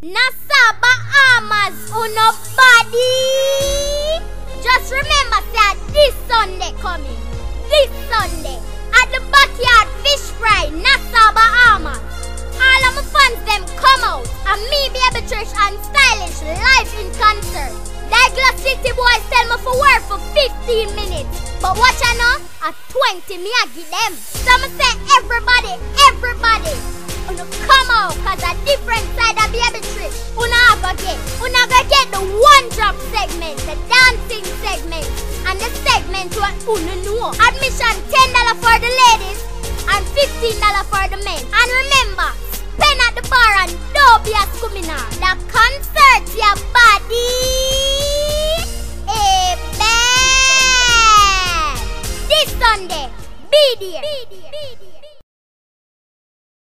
Nassau Bahamas, uno body. Just remember, say this Sunday coming. This Sunday at the backyard fish fry, Nassau Bahamas. All of my fans them come out and me Baby Trish and Stylish live in concert. Douglas City boys tell me for work for 15 minutes. But watch I know, at 20 me I give them. Some say everybody. Una come out, cause a different side of Baby Trish. Una go get the one drop segment, the dancing segment, and the segment what una know. Admission $10 for the ladies and $15 for the men. And remember,